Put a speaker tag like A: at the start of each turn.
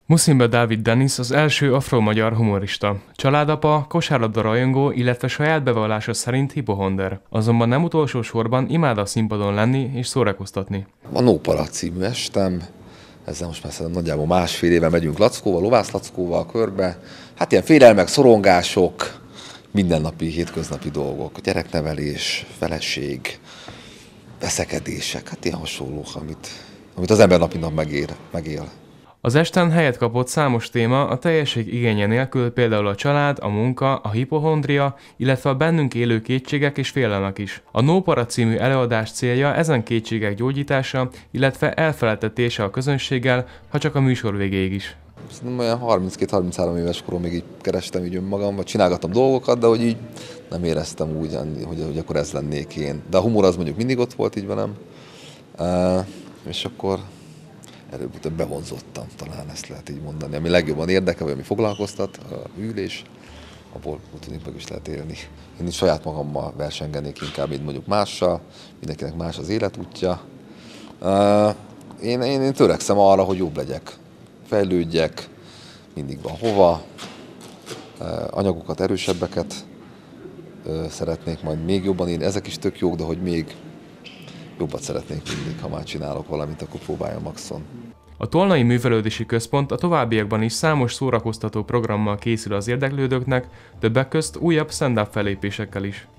A: Muszimbe Dávid Denis az első afro-magyar humorista. Családapa, kosárlabda rajongó, illetve saját bevallása szerint hipohonder. Azonban nem utolsó sorban imád a színpadon lenni és szórakoztatni.
B: A Nópara című estem, ezzel most már nagyjából másfél éve megyünk Lackóval, Lovász Lackóval körbe. Hát ilyen félelmek, szorongások, mindennapi, hétköznapi dolgok, gyereknevelés, feleség, veszekedések, hát ilyen hasonlók, amit az ember napi nap megél.
A: Az esten helyet kapott számos téma a teljesség igénye nélkül, például a család, a munka, a hipohondria, illetve a bennünk élő kétségek és félelmek is. A Nópara című előadás célja ezen kétségek gyógyítása, illetve elfeledtetése a közönséggel, ha csak a műsor végéig is.
B: Szerintem olyan 32-33 éves korom még így kerestem így önmagamban, csinálgattam dolgokat, de hogy így nem éreztem úgy, hogy akkor ez lennék én. De a humor az mondjuk mindig ott volt így velem, és akkor előbb-utóbb bevonzottam, talán ezt lehet így mondani. Ami legjobban érdekel, vagy ami foglalkoztat, a ülés, abból úgy tűnik meg is lehet élni. Én is saját magammal versengenék inkább, mint mondjuk mással, mindenkinek más az életútja. Én törekszem arra, hogy jobb legyek, fejlődjek, mindig van hova, anyagokat, erősebbeket szeretnék majd még jobban írni. Ezek is tök jók, de hogy még jobbat szeretnék mindig, ha már csinálok valamit, akkor próbáljam maxon.
A: A Tolnai Művelődési Központ a továbbiakban is számos szórakoztató programmal készül az érdeklődőknek, többek közt újabb stand-up fellépésekkel is.